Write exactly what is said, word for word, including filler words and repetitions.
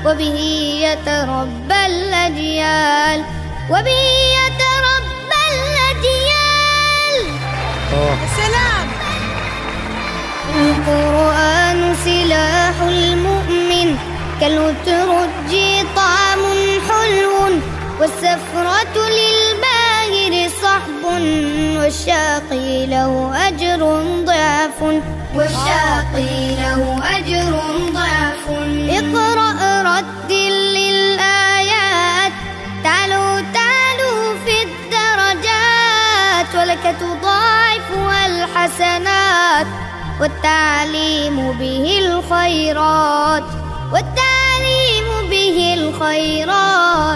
وبه يتربى الأجيال وبه يتربى الأجيال. سلام. القرآن سلاح المؤمن كالأترج طعم حلو والسفرة للباهر صحب والشاقي له أجر ضعف والشاقي له أجر ضعف. اقرأ رتل للآيات تعلو تعلو في الدرجات ولك تضاعفها الحسنات والتعليم به الخيرات والتعليم به الخيرات.